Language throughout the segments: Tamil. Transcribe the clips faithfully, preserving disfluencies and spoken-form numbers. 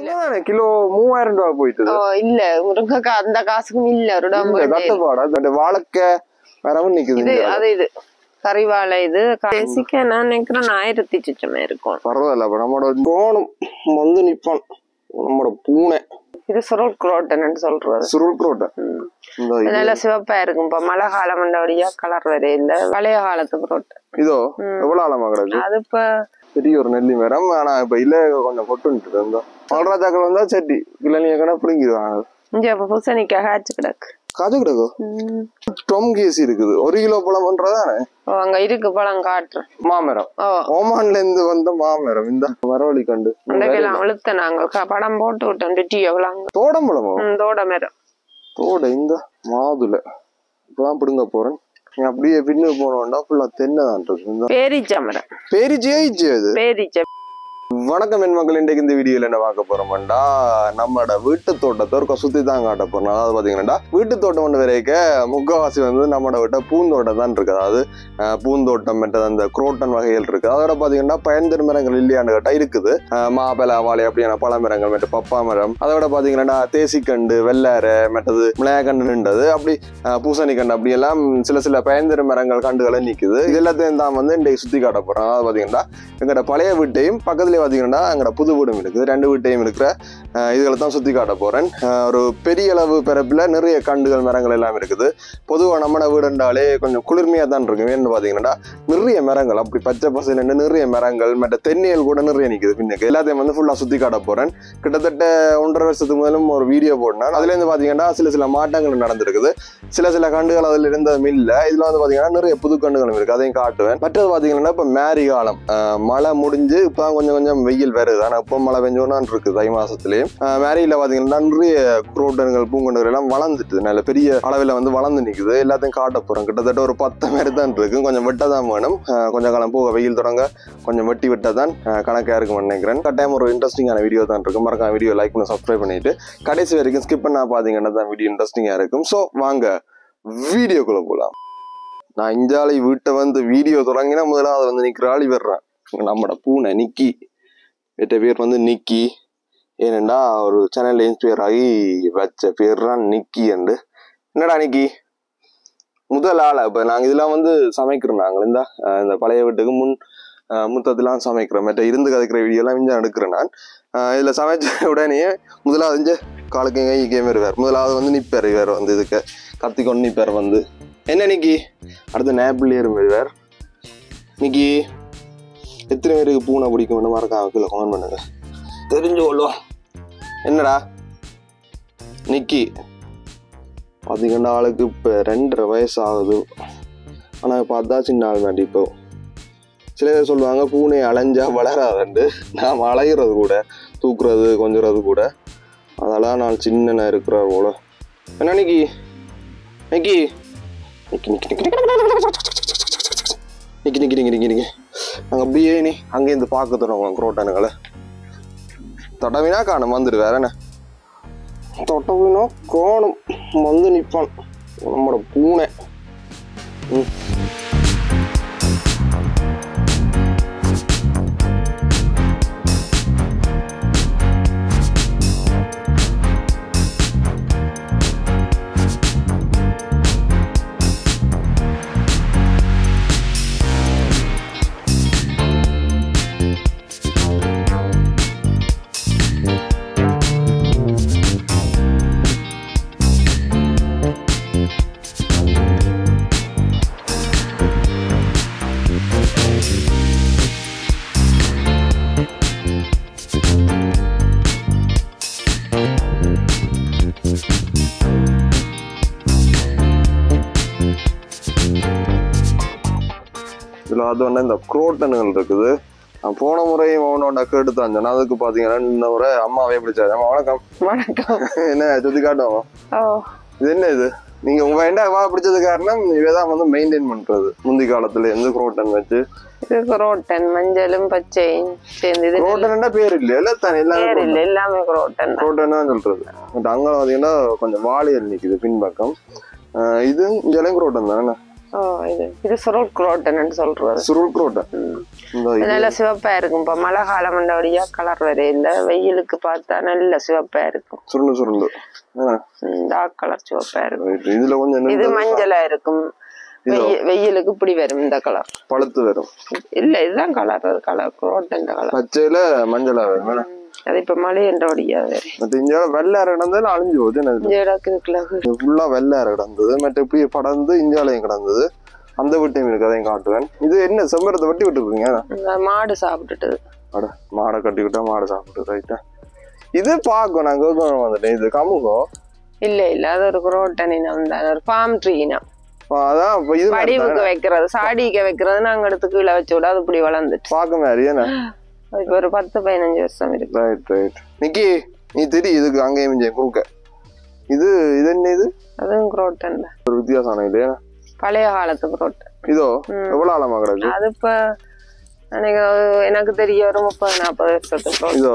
இல்ல கிலோ மூவாயிரம் ரூபாய் போயிட்டு இல்ல முருங்கைக்காய் அந்த காசுக்கும் இல்ல ஒரு தட்டுப்பாடு வாழைக்காய் வரவும் நிக்குது அது இது கறிவாழை இது பேசிக்க நான் நினைக்கிறேன் ஆயிரத்தி சிச்சமே இருக்கும் பரவாயில்ல அப்ப நம்மளோட கோணம் வந்து நிப்பான் நம்மளோட பூனை இது சுருள் குரோட்டன் சொல்றது சுருள் குரோட்டன் நல்ல சிவப்பா இருக்கும் இப்ப மழை காலம் வழியா கலர் வர இல்ல பழைய காலத்து குரோட்டன் இதோ எவ்வளவு ஆழமா கிடக்கு அது இப்ப பெரிய ஒரு நெல்லி மரம் ஆனா இப்ப இல்ல கொஞ்சம் பொட்டு இருந்தோம் மல்ராஜாக்கள் வந்தா சட்டி கிளனிய கடை பிடிங்கிடுவாங்க இங்க இப்ப பூசணிக்காய் காய்ச்சி கிடக்கு காய்ச்சி கிடக்கும் டொம் கேசி இருக்குது ஒரு கிலோ பழம் பண்றதானே அங்க இருக்கு பழம் காட்டுறேன் மாமரம் ஓமான்ல இருந்து வந்த மாமரம் இந்த மரவழி கண்டு அழுத்த நாங்க படம் போட்டு விட்டோம் டீ எவ்வளவு தோடம் பழமோ தோட மரம் தோட இந்த மாதுளை இப்பதான் பிடுங்க போறேன் அப்படியே பின்னு போனோம்டா ஃபுல்லா தென்னைதான் இருக்கு பேரிச்ச மரம் பேரிச்சே அது பேரிச்ச வணக்கம் என் மக்கள் இன்றைக்கு இந்த வீடியோல என்ன பார்க்க போறோம்டா நம்மளோட வீட்டு தோட்டத்தை ஒரு சுத்தி தான் காட்ட போறோம் அதாவது பாத்தீங்கன்னா வீட்டு தோட்டம் ஒன்று வரைக்க முக்கவாசி வந்து நம்மளோட வீட்டை பூந்தோட்டம் தான் இருக்கு அதாவது பூந்தோட்டம் மற்றது அந்த குரோட்டன் வகைகள் இருக்கு அதோட பாத்தீங்கன்னா பயன்தரு மரங்கள் இல்லையான்னு கேட்டா இருக்குது மாப்பழ வாழை அப்படியான பழ மரங்கள் மற்ற பப்பா மரம் அதோட பாத்தீங்கன்னா தேசிக்கண்டு வெள்ளாரை மற்றது மிளகாக்கண்டுன்றது அப்படி பூசணி கண்டு அப்படி எல்லாம் சில சில பயன்தரு மரங்கள் கண்டுகளை நிக்குது இது எல்லாத்தையும் தான் வந்து இன்றைக்கு சுத்தி காட்ட போறோம் அதாவது பாத்தீங்கன்னா எங்களோட பழைய வீட்டையும் பக்கத்துல பாத்தீங்கன்னா எங்களோட புது வீடும் இருக்குது ரெண்டு வீட்டையும் இருக்கிற இதுகளை தான் சுத்தி காட்ட போறேன் ஒரு பெரிய அளவு பிறப்புல நிறைய கண்டுகள் மரங்கள் எல்லாம் இருக்குது பொதுவாக நம்ம வீடுண்டாலே கொஞ்சம் குளிர்மையா தான் இருக்கும் ஏன்னு பாத்தீங்கன்னா நிறைய மரங்கள் அப்படி பச்சை பசையில நிறைய மரங்கள் மற்ற தென்னியல் கூட நிறைய நிக்குது பின்னுக்கு எல்லாத்தையும் வந்து ஃபுல்லா சுத்தி காட்ட போறேன் கிட்டத்தட்ட ஒன்றரை வருஷத்துக்கு முதலும் ஒரு வீடியோ போட்டேன் அதுல இருந்து பாத்தீங்கன்னா சில சில மாற்றங்கள் நடந்திருக்குது சில சில கண்டுகள் அதுல இருந்ததும் இல்ல இதுல வந்து பாத்தீங்கன்னா நிறைய புது கண்டுகளும் இருக்கு அதையும் காட்டுவேன் மற்றது பாத்தீங்கன்னா இப்ப மேரி காலம் மழை முடிஞ்சு இப்பதான் கொஞ்சம் கொஞ்சம் வெயில் வருது ஆனா இப்போ மழை பெஞ்சோன்னு இருக்கு தை மாசத்துலயும் மேரியில பாத்தீங்கன்னா நிறைய குரோட்டன்கள் பூங்கண்டுகள் எல்லாம் வளர்ந்துட்டு நல்ல பெரிய அளவில் வந்து வளர்ந்து நிக்குது எல்லாத்தையும் காட்ட போறோம் கிட்டத்தட்ட ஒரு பத்து மாதிரி தான் இருக்கு கொஞ்சம் வெட்டதான் வேணும் கொஞ்சம் காலம் போக வெயில் தொடங்க கொஞ்சம் வெட்டி வெட்டதான் கணக்கா இருக்கும்னு நினைக்கிறேன் கட்டாயம் ஒரு இன்ட்ரெஸ்டிங்கான வீடியோ தான் இருக்கு மறக்காம வீடியோ லைக் பண்ணி சப்ஸ்கிரைப் பண்ணிட்டு கடைசி வரைக்கும் ஸ்கிப் பண்ணா பாத்தீங்கன்னா தான் வீடியோ இன்ட்ரெஸ்டிங்கா இருக்கும் ஸோ வாங்க வீடியோக்குள்ள போலாம் நான் இஞ்சாலை வீட்டை வந்து வீடியோ தொடங்கினா முதலாவது வந்து நிக்கிற ஆளி வர்றேன் நம்மட பூனை நிக்கி எட்ட பேர் வந்து நிக்கி ஏனெண்டா ஒரு சேனல்ல இன்ஸ்பயர் ஆகி வச்ச பேர் தான் நிக்கி என்று என்னடா நிக்கி முதல் ஆளா இப்ப நாங்க இதெல்லாம் வந்து சமைக்கிறோம் நாங்கள் இந்த இந்த பழைய வீட்டுக்கு முன் முத்தத்தெல்லாம் சமைக்கிறோம் மற்ற இருந்து கதைக்கிற வீடியோ எல்லாம் இஞ்சா எடுக்கிறேன் நான் இதுல சமைச்ச உடனே முதலாவது இஞ்ச காலுக்கு கைக்கே வருவார் முதலாவது வந்து நிப்பார் இவர் வந்து இதுக்கு கத்தி கொண்டு நிப்பார் வந்து என்ன நிக்கி அடுத்த நேப்பிள்ளையர் வருவார் நிக்கி எத்தனை பேருக்கு பூனை பிடிக்கும் மறக்காம கீழே கமெண்ட் பண்ணுங்க தெரிஞ்சு கொள்ளுவோம் என்னடா நிக்கி பார்த்தீங்கன்னா ஆளுக்கு இப்போ ரெண்டரை வயசு ஆகுது ஆனால் பார்த்தா சின்ன ஆள் வேண்டி இப்போ சில பேர் சொல்லுவாங்க பூனை அலைஞ்சா வளராதுண்டு நாம் அலைகிறது கூட தூக்குறது கொஞ்சறது கூட அதெல்லாம் நான் சின்ன இருக்கிறார் போல என்ன நிக்கி நிக்கி நிக்கி நிக்கி நிக்கி நிக்கி நிக்கி நிக்கி நிக்கி நிக்கி நாங்கள் அப்படியே நீ அங்கேருந்து பார்க்க தொடங்குவோம் குரோட்டானுங்களை தொட்டவினா காணும் வந்துடு வேற என்ன தொட்டவினா காணும் வந்து நிற்பான் நம்மளோட பூனை ம் இதுல அது வந்து இந்த குரோட்டன்கள் இருக்குது போன முறையும் அவனோட கேட்டு தான் சொன்னா அதுக்கு பாத்தீங்கன்னா இந்த முறை அம்மாவே பிடிச்சாரு அம்மா வணக்கம் வணக்கம் என்ன சுத்தி காட்டுவோம் இது என்ன இது நீங்க உங்க வேண்டா அம்மா பிடிச்சது காரணம் இவதான் வந்து மெயின்டைன் பண்றது முந்தி காலத்துல இருந்து குரோட்டன் வச்சு குரோட்டன் மஞ்சளும் பச்சையும் சேர்ந்து குரோட்டன்டா பேர் இல்ல இல்ல தானே எல்லாமே இல்ல எல்லாமே குரோட்டன் குரோட்டன் தான் சொல்றது பட் அங்க பாத்தீங்கன்னா கொஞ்சம் வாழையல் நிக்குது பின்பக்கம் இது இங்கெல்லாம் குரோட்டன் தானே ஓ இது இது சுருள் குரோட்டன்னு சொல்றது. சுருள் குரோட்டன். நல்ல சிவப்பா இருக்கும். இப்ப மழை காலம் வழியா கலர் வரையில வெயிலுக்கு பார்த்தா நல்ல சிவப்பா இருக்கும். சுருண்டு சுருண்டு டார்க் கலர் சிவப்பா இருக்கும். இதுல கொஞ்சம் இது மஞ்சளா இருக்கும். வெயிலுக்கு இப்படி வரும் இந்த கலர். பழுத்து வரும். இல்ல இதுதான் கலர் கலர் குரோட்டன் கலர். பச்சையில மஞ்சளா வரும். அது இப்ப மழை என்ற வழியா வேற. இங்க வெள்ளார கிடந்தது அழிஞ்சு போகுது. ஃபுல்லா வெள்ளார கிடந்தது. மற்ற இப்படியே படர்ந்து இஞ்சாலையும் கிடந்தது. அந்த வீட்டையும் இருக்கு, அதையும் காட்டுவேன். இது என்ன செம்மரத்தை வெட்டி விட்டுருக்கீங்க? மாடு சாப்பிட்டுட்டு. அட மாடை கட்டி விட்டா மாடு சாப்பிட்டு ரைட்டா. இது பாக்கும் நான் கேட்கணும் வந்துட்டேன். இது கமுகோ இல்ல இல்ல அது ஒரு குரோட்டன் இனம் தான். ஒரு பாம் ட்ரீ இனம். அதான் இது படிவுக்கு வைக்கிறது, சாடிக்க வைக்கிறது. நாங்க எடுத்து கீழே வச்சு விட அது இப்படி வளர்ந்துட்டு பாக்க மாதிரி. ஏன்னா இப்ப ஒரு பத்து பதினஞ்சு வருஷம் இருக்கு. Right right. நிக்கி நீ தெரியும் இதுக்கு அங்கேயும் குறுக்க இது இது என்ன? இது அதுவும் குரோட்டன் ஒரு வித்தியாசம் இல்லையா? பழைய காலத்து குரோட்டன். இதோ எவ்வளவு ஆழமா கிடக்கு? அது இப்ப எனக்கு தெரிய ஒரு முப்பது நாற்பது வருஷத்துக்கு. இதோ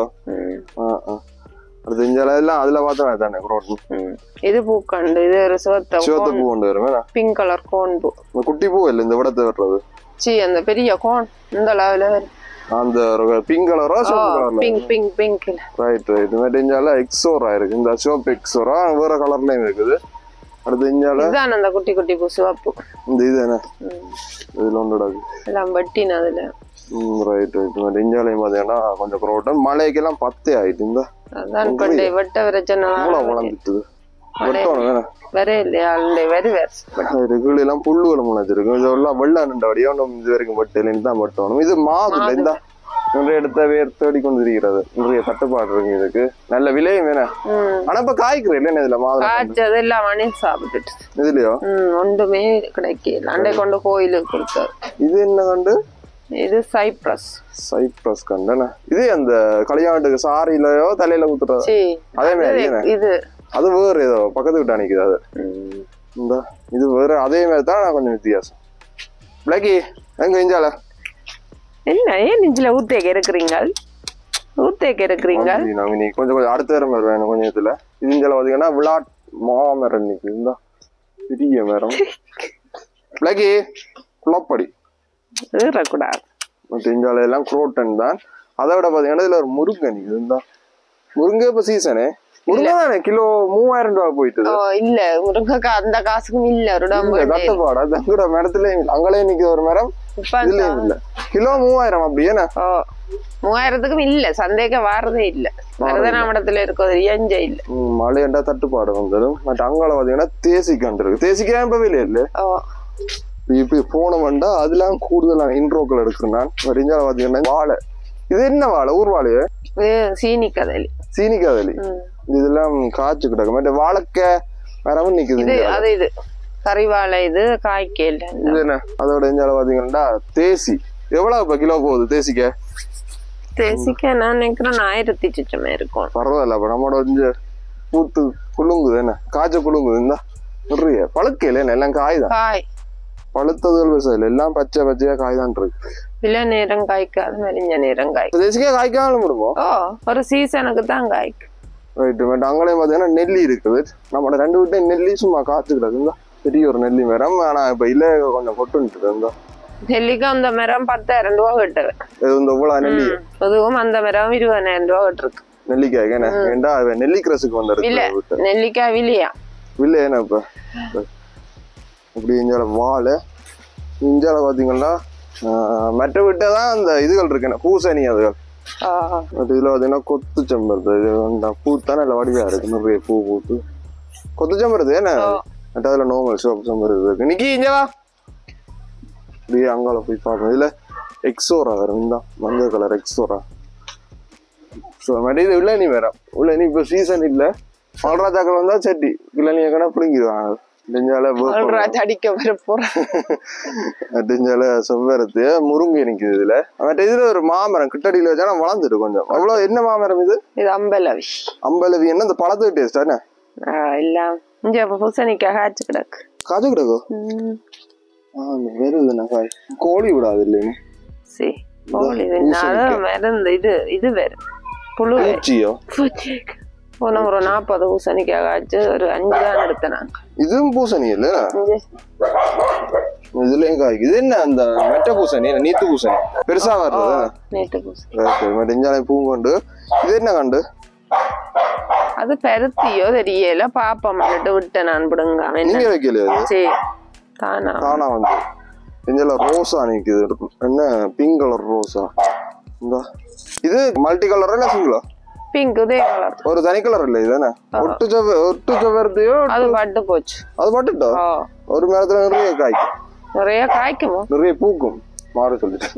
அடுத்து இஞ்செல்லாம் அதுல பார்த்தா தானே குரோட்டன். இது பூக்கண்டு. இது ஒரு சிவத்த சிவத்த பூ கொண்டு வரும். பிங்க் கலர் கோன் பூ. குட்டி பூ இல்ல இந்த விடத்தை வர்றது. சி அந்த பெரிய கோன் இந்த லெவல அந்த பிங்க் கலரா சிவப்பு கலர்ல? Pink pink pink. Right right. இந்த இஞ்சால எக்ஸோரா இருக்கு. இந்த சிவப்பு எக்ஸோரா வேற கலர்லயும் இருக்குது. அடுத்து இஞ்சால இதான் அந்த குட்டி குட்டி பூ சிவப்பு. இந்த இது என்ன இதுல ஒன்று எல்லாம் வெட்டின அதுல. ம் ரைட் ரைட். இந்த இஞ்சாலையும் பாத்தீங்கன்னா கொஞ்சம் குரோட்டன். மழைக்கெல்லாம் பத்தே ஆயிட்டு. இந்த அதான் கொண்டே வெட்ட பிரச்சனை வளர்ந்துட்டுது. வெட்டணும் வேற இல்லையா? வெரி வேர்ஸ் கீழே எல்லாம் புல்லுகளை முளைச்சிருக்கும். இதெல்லாம் வெள்ளா நின்றபடியா இது வரைக்கும் வெட்டலைன்னு தான் வெட்டணும். இது மாது இல்லை. இந்த நிறைய இடத்த வேர் தேடி கொண்டு இருக்கிறது. நிறைய கட்டுப்பாடு இருக்கு இதுக்கு. நல்ல விலையும் வேணும். ஆனா இப்ப காய்க்கிறேன் இல்ல இதுல மாது காய்ச்சது எல்லாம் மணி சாப்பிட்டுட்டு இதுலயோ ஒன்றுமே கிடைக்கல. அண்டை கொண்டு கோயிலுக்கு கொடுத்தாரு. இது என்ன கண்டு? இது சைப்ரஸ். சைப்ரஸ் கண்டன. இது அந்த கல்யாணத்துக்கு சாரிலையோ தலையில ஊத்துறது அதே மாதிரி இது. அது வேறு ஏதோ பக்கத்து விட்டு அணிக்குது. அது இந்த இது வேறு அதே மாதிரி தான் கொஞ்சம் வித்தியாசம். பிளாக்கி எங்க இஞ்சால என்ன ஏன் நெஞ்சில ஊத்தேக்க இருக்கிறீங்க? ஊத்தேக்க இருக்கிறீங்க கொஞ்சம் கொஞ்சம் அடுத்த வேற மாதிரி வேணும் கொஞ்சம். இதுல இது இஞ்சால பாத்தீங்கன்னா விளாட் மாமரம் நிக்குது. இந்த பெரிய மரம். பிளாக்கி குளப்படி கூடாது. மற்ற இஞ்சால எல்லாம் குரோட்டன் தான். அதை விட பாத்தீங்கன்னா இதுல ஒரு முருங்கை நிக்குது. இந்த முருங்கை இப்ப சீசனு. முருங்கை கிலோ மூவாயிரம் ரூபாய் போயிட்டு. இல்ல முருங்கை அந்த காசுக்கும் இல்ல. கட்டுப்பாடா தங்கட மரத்துல அங்களே நிக்க ஒரு மரம் இதுலயும் இல்ல. கிலோ மூவாயிரம் அப்படியே மூவாயிரத்துக்கும் இல்ல. சந்தேகம் வாரதே இல்ல. மரதனாமடத்துல இருக்கிறது எஞ்ச இல்ல. மழையண்டா தட்டுப்பாடு வந்துடும். மற்ற அங்கால பாத்தீங்கன்னா தேசிக்காண்டு இருக்கு. தேசிக்கா இப்ப வெளியே இல்ல. இப்ப போனவன்டா அதெல்லாம் கூடுதலா இன்ட்ரோக்கள் எடுக்கிறேன் நான். வரிஞ்சால பாத்தீங்கன்னா வாழை. இது என்ன வாழை? ஊர் வாழைய சீனி கதலி. சீனி கதலி இதெல்லாம் காய்ச்சி கிடக்கு. மற்ற வாழைக்க மரமும் நிக்குது. அது இது கறிவாழை. இது காய்க்கல. இது என்ன? அதோட இஞ்சால பாத்தீங்கன்னா தேசி எவ்வளவு இப்ப கிலோ போகுது? தேசிக்க தேசிக்க நான் நினைக்கிறேன் ஆயிரத்தி சிச்சமே இருக்கும். பரவாயில்ல. அப்ப நம்மளோட இஞ்ச பூத்து குலுங்குது. என்ன காய்ச்ச குலுங்குது. இந்த நிறைய பழுக்கையில எல்லாம் காய் தான். காய் பழுத்ததுகள் விவசாயம் எல்லாம் பச்சை பச்சையா காய் தான் இருக்கு. இள நேரம் காய்க்காது, மெலிஞ்ச நேரம் காய். தேசிக்கா காய்க்காமலும் விடுவோம். ஓ ஒரு சீசனுக்கு தான் காய்க்கு. ரைட்டு. பட் அங்கேயும் பாத்தீங்கன்னா நெல்லி இருக்குது. நம்மளோட ரெண்டு வீட்டையும் நெல்லி சும்மா காய்ச்சி கிடக்குங்களா? பெரிய ஒரு நெல்லி மரம். ஆனா இப்ப இல்ல கொஞ்சம் கொட்டுன்ட்டு இருந்தா நெல்லிக்கு அந்த மரம் பத்தாயிரம் ரூபா கட்டுது. இந்த இவ்வளவு நெல்லி அதுவும் அந்த மரம் இருபதாயிரம் ரூபா கட்டுருக்கு. நெல்லிக்காய் ஏண்டா நெல்லி கிரஸுக்கு வந்துருக்கு. நெல்லிக்காய் வில்லையா? வில்ல ஏன்னா இப்ப அப்படி இஞ்சால வாழை. இஞ்சால பாத்தீங்கன்னா மற்ற விட்டதான் அந்த இதுகள் இருக்கு பூசணி அதுகள். இதுல பாத்தீங்கன்னா கொத்து செம்பருது. இது பூத்தானே இல்ல வடிவா இருக்கு. நிறைய பூ பூத்து கொத்து செம்பருது. ஏன்னா அதுல நோமல் சிவப்பு செம்பருது இருக்கு. நிக்கி இஞ்சவா அப்படியே அங்கால போய் பார்க்கணும். இதுல எக்ஸோரா வரும். இந்த மஞ்சள் கலர் எக்ஸோரா. இது இளநீ வேற. இளநீ இப்ப சீசன் இல்ல. மல்ராஜாக்கள் வந்தா சட்டி இளநிய கணா பிடுங்கிடுவாங்க. செவ்வரத்து முருங்கை நிக்குது. இதுல மற்ற இதுல ஒரு மாமரம் கிட்டடியில வச்சா வளர்ந்துட்டு கொஞ்சம். அவ்வளவு என்ன மாமரம் இது? இது அம்பலவி. அம்பலவி என்ன? இந்த பழத்துக்கு டேஸ்ட் என்ன? இல்ல இங்க பூசணிக்காய் காய்ச்சி கிடக்கு. காய்ச்சி கிடக்கு வருதுண்ணா காய். கோழி விடாது இல்லைங்க. சரி கோழி மருந்து. இது இது வேற புழு பூச்சியோ? போன ஒரு நாற்பது பூசணிக்காய் காய்ச்சி ஒரு அஞ்சு தான் எடுத்தேன் நாங்க. இதுவும் பூசணி இல்ல இதுலயும் காய்க்கு. இது என்ன அந்த மெட்ட பூசணி நீத்து பூசணி பெருசா வருது நீட்டு பூசணி நெஞ்சாலை பூங்கொண்டு. இது என்ன கண்டு? அது பருத்தியோ தெரியல பாப்பம் விட்டேன் நான் பிடுங்க. நீங்க வைக்கலையா? சரி தானா தானா வந்து நெஞ்சால ரோஸா நிக்குது. என்ன பிங்க் கலர் ரோஸா? இந்த இது மல்டி கலரா இல்ல சிங்கிளா? பிங்க் இதே கலர். ஒரு தனி கலர் இல்ல இதுதானே? ஒட்டு செவ ஒட்டு செவர்தையோ அது பட்டு போச்சு. அது பட்டுட்டோ? ஒரு மரத்துல நிறைய காய்க்கும். நிறைய காய்க்குமோ? நிறைய பூக்கும். மாறு சொல்லிட்டு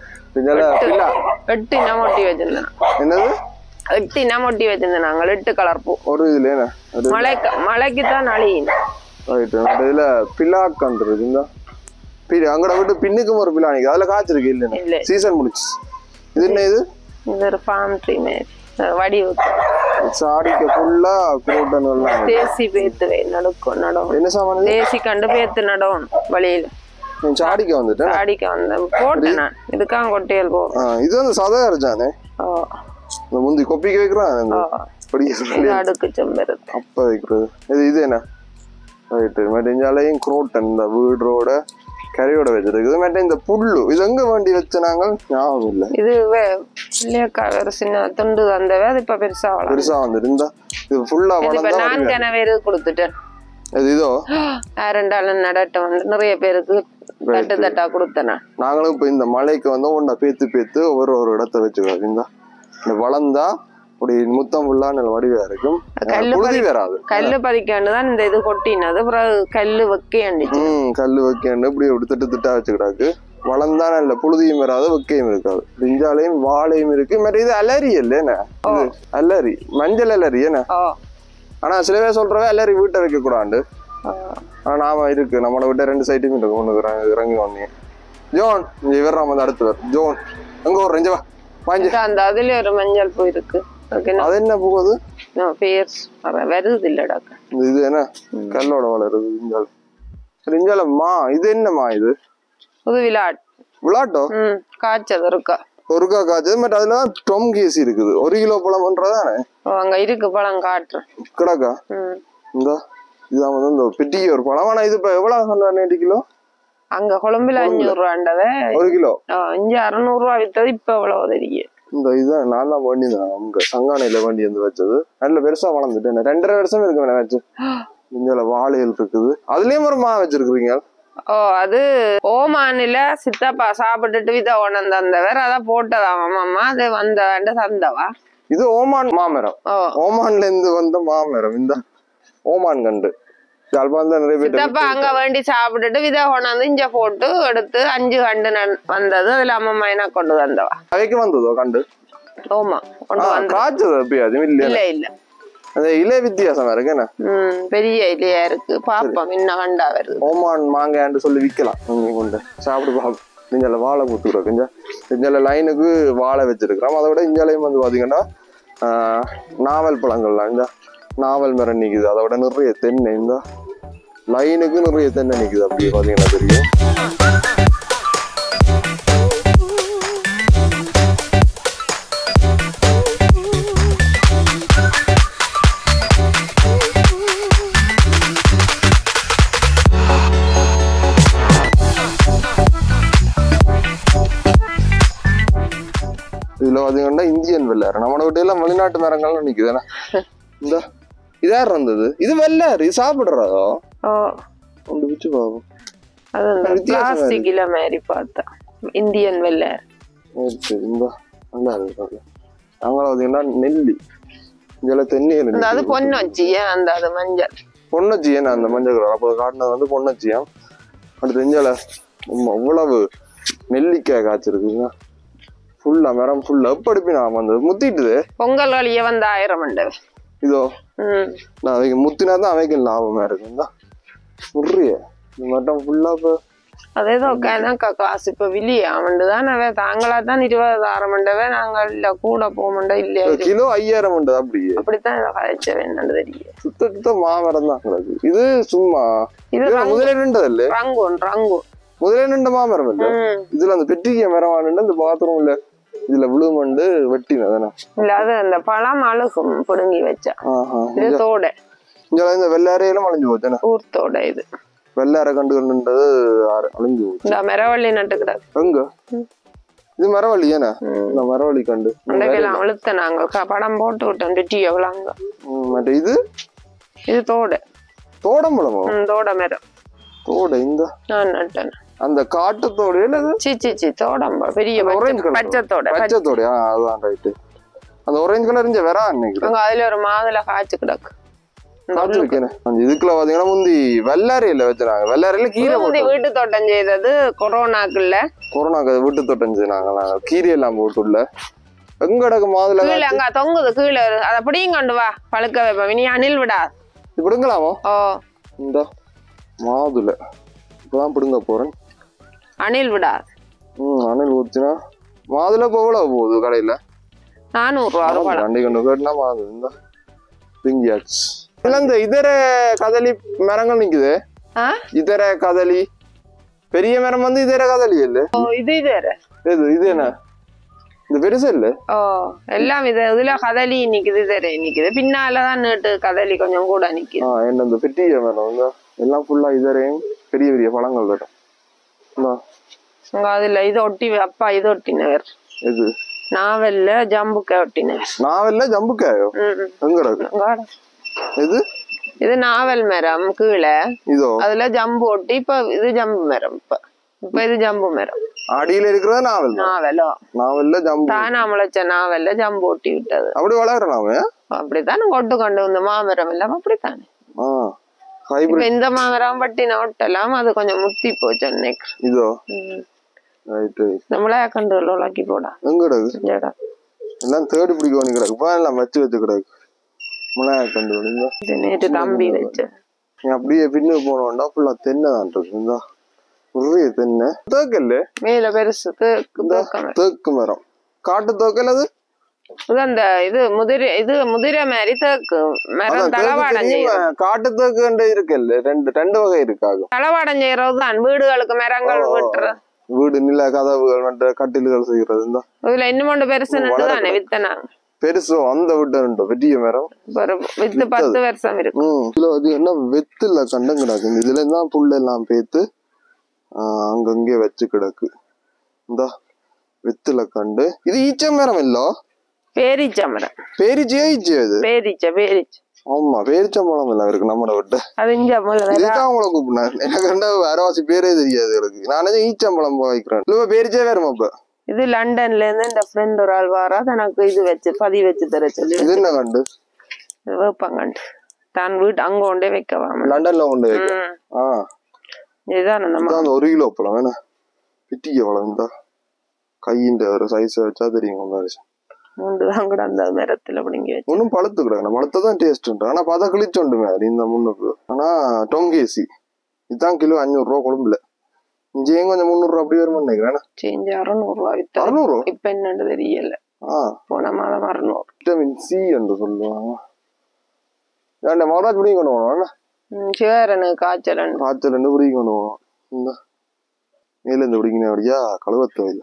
எட்டு இனம் ஒட்டி வச்சிருந்தேன். என்னது? எட்டு இனம் ஒட்டி வச்சிருந்தேன் நாங்கள். எட்டு கலர் பூ. ஒரு இதுல மலைக்கு மலைக்கு தான் அழியும். இதுல பில்லா கண்டு இந்த அங்கட விட்டு பின்னுக்கும் ஒரு பில்லா நிக்கு. அதுல காய்ச்சிருக்கு இல்ல? சீசன் முடிச்சு. இது என்ன? இது இது ஒரு ஃபார்ம் ட்ரீ மாதிரி வடிவு. சாடிக்கு ஃபுல்லா குரோட்டன் எல்லாம் தேசி பேத்து நடுக்கும் நடும். என்ன சாமான்? தேசி கண்டு பேத்து நடும் வழியில. சாடிக்கு வந்துட்டேன். சாடிக்கு வந்தேன் போட்டேன் நான். இதுக்காக கொட்டையல் போ. இது வந்து சதா அரைச்சானே. இந்த முந்தி கொப்பிக்கு வைக்கிறான். அடுக்கு செம்பருத்தி அப்ப வைக்கிறது. இது இது என்ன? ரைட்டு. மெட்டஞ்சாலையும் குரோட்டன் இந்த வீடோட கரையோட வச்சிருக்குது. மேட்ட இந்த புல்லு இது எங்க வேண்டி வச்ச நாங்கள் ஞாபகம் இல்லை. இது இல்லையாக்கா ஒரு சின்ன துண்டு வந்தவே அது இப்ப பெருசா பெருசா வந்துருந்தா இது ஃபுல்லா வளர்ந்தா. நான் கனவேரு கொடுத்துட்டேன். இது இதோ ரெண்டாலும் நடட்ட வந்து நிறைய பேருக்கு தட்டு தட்டா கொடுத்தேன். நாங்களும் இப்ப இந்த மலைக்கு வந்து ஒன்ன பேத்து பேத்து ஒரு ஒரு இடத்த வச்சுக்கிறோம். இந்த வளர்ந்தா அப்படி முத்தம் ஃபுல்லா நல்ல வடிவா இருக்கும். புழுதி வராது. கல்லு பதிக்காண்டுதான் இந்த இது கொட்டினது. அப்புறம் கல்லு வைக்கேண்டுச்சு. உம் கல்லு வைக்கேண்டு இப்படி அப்படி திட்டு திட்டா வச்சுக்கிடாக்கு. வளர்ந்தா நல்ல புழுதியும் வராது வைக்கையும் இருக்காது. பிஞ்சாலையும் வாழையும் இருக்கு. மற்ற இது அலரி இல்ல? அலரி மஞ்சள் அலரி என்ன? ஆனா சில பேர் சொல்றவே அலரி வீட்டை வைக்க கூடாண்டு. ஆனா நாம இருக்கு நம்மளோட விட்ட ரெண்டு சைட்டுமே இருக்கு. ஒண்ணு இறங்கி ஒண்ணு ஜோன் இவர் நம்ம அடுத்து வர ஜோன் அங்க ஒரு ரெஞ்சவா அந்த அதுல ஒரு மஞ்சள் பூ இருக்கு. அது என்ன போகுது? வருது இல்லடா. இது என்ன கல்லோட வளருது இஞ்சால். இஞ்சாலம்மா இது என்னம்மா? இது புது விளாட் விளாட்டோ? காய்ச்சது இருக்கா ஒருக்கா காய்ச்சது. பட் அதுல டொம் கேசி இருக்குது. ஒரு கிலோ பழம் பண்றதானே அங்க இருக்கு. பழம் காட்டுறேன் கிடக்கா. இந்த இதான் வந்து இந்த பெட்டிக்கு ஒரு பழம். ஆனா இது இப்ப எவ்வளவு சொன்ன? எட்டு கிலோ அங்க கொழம்புல அஞ்சூறு ரூபாண்டவே ஒரு கிலோ. இங்க அறுநூறு ரூபா வித்தது. இப்ப எவ்வளவு தெரியும்? இந்த இதுதான் நான் தான் வண்டி தான் அவங்க சங்கானையில வண்டி வந்து வச்சது. நல்ல பெருசா வளர்ந்துட்டேன். ரெண்டரை வருஷம் இருக்கு வச்சு. இங்க வாழைகள் இருக்குது. அதுலயும் ஒரு மா வச்சிருக்கீங்க. ஓ அது ஓமானில சித்தப்பா சாப்பிட்டுட்டு வித உணர்ந்து வந்தவர் அதான் போட்டதாம் அம்மா. அது வந்த தந்தவா. இது ஓமான் மாமரம். ஓமான்ல இருந்து வந்த மாமரம். இந்த ஓமான் கண்டு சித்தப்பா அங்க வேண்டி சாப்பிட்டுட்டு வித கொண்டாந்து இங்க போட்டு எடுத்து அஞ்சு கண்டு வந்தது. அதுல அம்மா என்ன கொண்டு வந்தவா. அவைக்கு வந்ததோ கண்டு? ஓமா கொண்டு வந்து காய்ச்சது எப்பயாவது இல்ல இல்ல அந்த இலை வித்தியாசமா இருக்கு. என்ன பெரிய இலையா இருக்கு. பாப்போம் என்ன கண்டா வருது. ஓமான் மாங்கான்னு சொல்லி விக்கலாம். கொண்டு சாப்பிட்டு பாப்போம். இஞ்சால வாழை பூத்துக்கிறோம். கொஞ்ச இஞ்சால லைனுக்கு வாழை வச்சிருக்கிறோம். அதை விட இஞ்சாலையும் வந்து பாத்தீங்கன்னா ஆஹ் நாவல் பழங்கள்லாம் இந்த நாவல் மரம் நிக்குது. அதை விட நிறைய தென்னை இந்த லைனுக்கு நிறைய தென்னை நிக்குது. அப்படியே பாத்தீங்கன்னா தெரியும். இதுல பாத்தீங்கன்னா இந்தியன் வெள்ளாறு. நம்ம வீட்டு எல்லாம் வெளிநாட்டு மரங்கள்லாம் நிக்குதுன்னா இந்த இதா இருந்தது. இது வெள்ளாறு. இது சாப்பிடுறதோ ஒன்று பிச்சு பாப்போம். பிளாஸ்டிக்ல மாதிரி பார்த்தா இந்தியன் வெள்ளாறு. நல்லா இருக்கு. நாங்கள பாத்தீங்கன்னா நெல்லி இங்க தென்னையில அது பொன்னச்சி. அந்த அது மஞ்சள் பொன்னச்சி. ஏன்னா அந்த மஞ்சள் அப்போ காட்டினது வந்து பொன்னச்சியா. அடுத்து இஞ்சால அவ்வளவு நெல்லிக்காய் காய்ச்சிருக்குங்க. ஃபுல்லா மரம் ஃபுல்லா படிப்பி நான் வந்து முத்திட்டுது. பொங்கல் வழிய வந்து ஆயிரம் மண்டல் இதோ நான் அவைக்கு முத்தினாதான் அவைக்கு லாபமா இருக்குங்களா. முறைய இந்த மட்டும் ஃபுல்லா இப்போ அதேதோ காசு இப்ப வில்லிய அவண்டுதான் தாங்களா தான் இருபதாயிரம் மண்டவே நாங்கள் இல்ல கூட போக மாட்டோம். இல்லையா கிலோ ஐயாயிரம் மண்டது. அப்படியே அப்படித்தான் கதைச்ச வேண்டாம் தெரியும். சுத்த சுத்த மாமரம் தான் கிடக்கு. இது சும்மா இது முதலேண்டது இல்ல. ரங்கோன் ரங்கோன் முதலேண்ட மாமரம் இல்ல. இதுல அந்த பெட்டிக்க மரமானு இந்த பாத்ரூம்ல இதுல விழுமண்டு வெட்டினதானே இல்ல அது அந்த பழம் அழுகும் புடுங்கி வச்சா இது தோட இங்க இந்த வெள்ளாரையிலும் அழிஞ்சு போச்சு ஊர்த்தோட இது வெள்ளாரை கண்டுன்றது அழிஞ்சு போச்சு இந்த மரவள்ளி நட்டுக்கிறாரு எங்க இது மரவள்ளி ஏன்னா இந்த மரவள்ளி கண்டு அன்றைக்கெல்லாம் அழுத்த நாங்க படம் போட்டு விட்டோம் வெட்டி எவ்வளோங்க மற்ற இது இது தோட தோடம்பழமோ தோட மரம் தோட இந்த நான் நட்டேன் அந்த காட்டு தோடு இல்ல சி சி சி தோடம்பழம் பெரிய பச்சை தோட பச்சை தோடு அதுதான் ரைட்டு அந்த ஆரஞ்சு கலர் இங்க வரா நினைக்கிறேன் அதுல ஒரு மாதுளை காய்ச்சி கிடக்கு இதுக்குள்ள பாத்தீங்கன்னா முந்தி வெள்ளாரையில வச்சுறாங்க வெள்ளாரையில கீரை முந்தி வீட்டு தோட்டம் செய்தது கொரோனாக்குள்ள கொரோனாக்கு வீட்டு தோட்டம் செய்தாங்க நாங்க கீரை எல்லாம் போட்டுள்ள எங்க கிடக்கு மாதுளை கீழே அங்க தொங்குது கீழே அதை அப்படியும் கொண்டு வா பழுக்க வைப்பேன் நீ அணில் விடா பிடுங்கலாமோ ஓ இந்த மாதுளை இப்பதான் பிடுங்க போறேன் அணில் விடா ம் அணில் ஊத்துனா மாதுளை இப்போ எவ்வளவு போகுது கடையில நானூறு ரூபா அண்டி கொண்டு கேட்டுனா மாதுளை இந்த பிங்கியாச்சு இல்ல இந்த இதர கதலி மரங்கள் நிக்குது இதர கதலி பெரிய மரம் வந்து இதர கதலி இல்ல இது இதர இது இது என்ன இந்த பெருசு இல்ல ஓ எல்லாம் இது இதுல கதலி நிக்குது இதர நிக்குது பின்னாலதான் நீட்டு கதலி கொஞ்சம் கூட நிக்குது என்ன இந்த பெரிய மரம் வந்து எல்லாம் ஃபுல்லா இதரையும் பெரிய பெரிய பழங்கள் வரும் அதுல இது ஒட்டி அப்பா இது ஒட்டினவர் எது நாவல்ல ஜம்புக்காய் ஒட்டினவர் நாவல்ல ஜம்புக்காயோ எங்க இது இது நாவல் மரம் கீழே இதோ அதுல ஜம்பு ஒட்டி இப்ப இது ஜம்பு மரம் இப்ப இப்ப இது ஜம்பு மரம் அடியில இருக்கிறது நாவல் நாவலோ நாவல்ல ஜம்பு தானா முளைச்ச நாவல்ல ஜம்பு ஒட்டி விட்டது அப்படி வளர்றாங்க அப்படித்தானே கொட்டு கொண்டு இந்த மாமரம் எல்லாம் அப்படித்தானே இப்ப இந்த மாமரம் பட்டின ஒட்டலாம் அது கொஞ்சம் முத்தி போச்சு அன்னைக்கு இதோ நம்மளே கண்டு உலாக்கி போடா எங்கடா எல்லாம் தேடி பிடிக்க கிடக்கு எல்லாம் வச்சு வச்சு கிடக்கு நேற்று தம்பி வச்சு அப்படியே பின்னு போனோம்னா ஃபுல்லா தென்னை தான் இருக்கு நிறைய தென்னை தேக்கல்ல மேல பெருசு தேக்கு மரம் காட்டு தேக்கல் அது அந்த இது முதிரை இது முதிரை மாதிரி தேக்கு மரம் தளவாடம் காட்டு தேக்கு இருக்குல்ல ரெண்டு ரெண்டு வகை இருக்காது தளவாடம் செய்யறதுதான் வீடுகளுக்கு மரங்கள் வெட்டுற வீடு நில கதவுகள் கட்டில்கள் செய்யறது இந்த இதுல இன்னும் பெருசு தானே வித்தனாங்க பெருசோ அந்த விட்டு பெரிய மரம் வித்து பத்து வருஷம் இருக்கு இதுல அது என்ன வெத்துல கண்டம் கிடக்கு இதுல இருந்தான் புல் எல்லாம் பேத்து ஆஹ் அங்கங்கே வச்சு கிடக்கு இந்த வெத்துல கண்டு இது ஈச்ச மரம் இல்லோ பேரிச்ச மரம் பேரிச்சியா ஈச்சியா இது பேரிச்ச பேரிச்ச ஆமா பேரிச்சம்பழம் எல்லாம் இருக்கு நம்மளோட விட்டு அது உங்களை கூப்பிடுனேன் எனக்கு ரெண்டா அரைவாசி பேரே தெரியாது எனக்கு நானே ஈச்சம்பழம் வைக்கிறேன் இல்ல பேரிச்சே வேறுமா இப்ப இது லண்டன்ல இருந்து இந்த ஃப்ரெண்ட் ஒரு ஆள் வாரா எனக்கு இது வச்சு பதிவு வச்சு தர சொல்லி இது என்ன கண்டு வைப்பாங்கண்டு தான் வீட்டு அங்க கொண்டே வைக்கவாம லண்டன்ல கொண்டு வைக்க ஆஹ் இதுதான் அந்த ஒரு கிலோ பழம் வேணா பிட்டிக்க பழம் இந்த கையின் ஒரு சைஸ் வச்சா தெரியும் மூன்று தான் கூட அந்த மரத்துல பிடிங்கி வச்சு ஒன்னும் பழுத்து கிடக்கு பழுத்ததான் டேஸ்ட் ஆனா பார்த்தா கிழிச்சோண்டுமே இந்த முன்னுக்கு ஆனா டொங்கேசி இதுதான் கிலோ அஞ்சூறு ரூபா கொழும்புல இங்கேயும் கொஞ்சம் முந்நூறு ரூபா அப்படி வரும்னு நினைக்கிறேன் அறுநூறு ரூபா வித்தா அறுநூறு இப்ப என்னன்னு தெரியல போன மாதம் அறுநூறு விட்டமின் சி என்று சொல்லுவாங்க ஏன்டா மகாராஜ் பிடிங்க கொண்டு போனோம் சேரனு காய்ச்சல் காய்ச்சல் ரெண்டு பிடிங்க கொண்டு போனோம் இந்த மேல இருந்து பிடிக்கணும் அப்படியா கழுவத்தோ இல்லை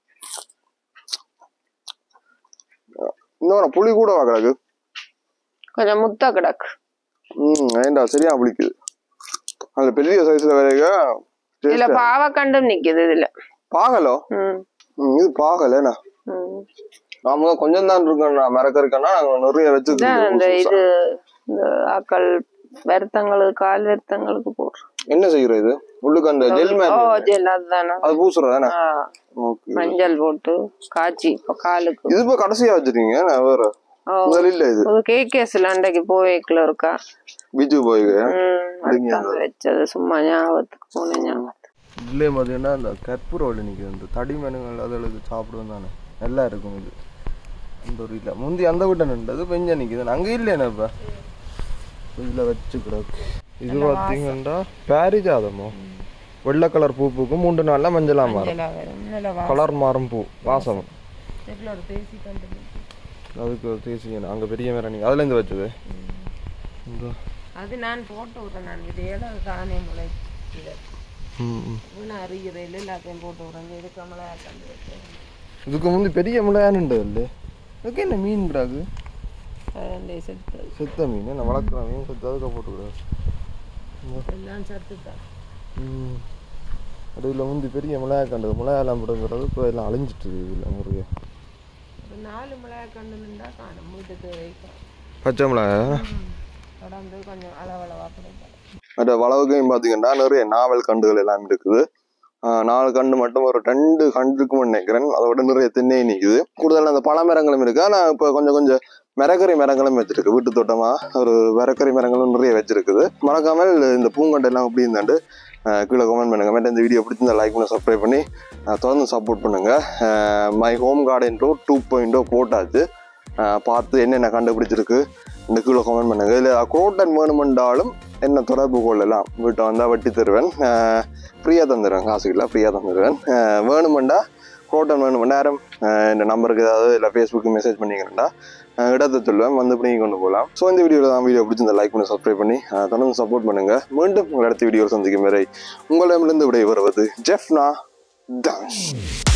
இன்னும் புளி கூட வா கிடக்கு கொஞ்சம் முத்தா கிடக்கு உம் ஏண்டா சரியா பிடிக்குது அதுல பெரிய சைஸ்ல வரைக்கும் இதுல பாவக்கண்டும் நிக்குது இதுல பாகலோ இது பாகலண்ணா நாம கொஞ்சம் தான் இருக்கோம் மறக்க இருக்கோம்னா நிறைய வச்சுருக்கோம் இது இந்த ஆக்கள் வருத்தங்களுக்கு கால் வருத்தங்களுக்கு போடுறோம் என்ன செய்யறது இது உள்ளுக்கு அந்த ஜெல் ஜெல் அதுதானே அது பூசுறதானே மஞ்சள் போட்டு காய்ச்சி இப்ப காலுக்கு இது இப்ப கடைசியா வச்சிருக்கீங்க வேற இல்ல இது கேகேஸ்ல அன்றைக்கு போவேக்குள்ள இருக்கா பிஜு போய் வச்சது சும்மா ஞாபகத்துக்கு போன ஞாபகத்துக்கு இதுலயே பாத்தீங்கன்னா இந்த கற்பூர வழி நிக்குது இந்த தடி மெனுங்கள் அதுகளுக்கு சாப்பிடுவோம் தானே நல்லா இருக்கும் இது இந்த ஒரு இல்ல முந்தி அந்த வீட்டை நின்றது பெஞ்ச நிக்குது அங்க இல்லையா இப்ப இதுல வச்சு கிடக்கு இது பாத்தீங்கன்னா பாரிஜாதமோ வெள்ளை கலர் பூ பூக்கும் மூன்று நாள்ல மஞ்சளா மாறும் கலர் மாறும் பூ வாசம் அதுக்கு ஒரு தேசி அங்க பெரிய மரம் நீங்க அதுல இருந்து வச்சது அது நான் போட்டு விடுறேன் நான் இதேட தானே முளைச்சு அறிகிறேன் எல்லாத்தையும் போட்டு விடுறேன் இது கமலா கண்டு வச்சேன் இதுக்கு முந்தி பெரிய முளையானுண்டு இல்லை இதுக்கு என்ன மீன் கிடாது செத்த மீன் நான் வளர்க்குற மீன் செத்து அதுக்கு போட்டுக்கூடாது ம் அதில் முந்தி பெரிய மிளகா கண்டது மிளகாலாம் போடுங்கிறது இப்போ எல்லாம் அழிஞ்சிட்டு இல்லை முறையா நாலு மிளகா கண்டுன்னா காணும் வீட்டுக்கு பச்சை மிளகா தொடர்ந்து கொஞ்சம் அளவளவா கிடைக்கும் அந்த வளவுக்கையும் பார்த்தீங்கன்னா நிறைய நாவல் கண்டுகள் எல்லாம் இருக்குது நாலு கண்டு மட்டும் ஒரு ரெண்டு கண்டுக்கும் நினைக்கிறேன் அதோட நிறைய தென்னை நிற்குது கூடுதல் அந்த பழ மரங்களும் இருக்கு ஆனால் இப்போ கொஞ்சம் கொஞ்சம் மரக்கறி மரங்களும் வச்சிருக்கு வீட்டு தோட்டமா ஒரு மரக்கறி மரங்களும் நிறைய வச்சிருக்குது மறக்காமல் இந்த பூங்கண்டை எல்லாம் எப்படி இருந்தாண்டு கீழே கமெண்ட் பண்ணுங்க மேட்ட இந்த வீடியோ பிடிச்சிருந்தா லைக் பண்ணி சப்ஸ்கிரைப் பண்ணி தொடர்ந்து சப்போர்ட் பண்ணுங்க my home garden two two point two போட்டாச்சு பார்த்து என்னென்ன கண்டுபிடிச்சிருக்கு இந்த கீழே கமெண்ட் பண்ணுங்க இல்லை குரோட்டன் வேணுமென்றாலும் என்ன தொடர்பு கொள்ளலாம் வீட்டை வந்தால் வெட்டி தருவேன் ஃப்ரீயாக தந்துடுவேன் காசு இல்லை ஃப்ரீயாக தந்துடுவேன் வேணுமெண்டா குரோட்டன் வேணுமெண்டா யாரும் இந்த நம்பருக்கு ஏதாவது இல்லை ஃபேஸ்புக்கு மெசேஜ் பண்ணிக்கிறேன்டா இடத்தை சொல்லுவேன் வந்து இப்படி கொண்டு போகலாம் ஸோ இந்த வீடியோவில் தான் வீடியோ பிடிச்சிருந்த லைக் பண்ணி சப்ஸ்கிரைப் பண்ணி தொடர்ந்து சப்போர்ட் பண்ணுங்கள் மீண்டும் உங்கள் அடுத்த வீடியோ சந்திக்கும் வரை உங்களிடமிருந்து விடை வருவது ஜெஃப்னா டான்ஸ்.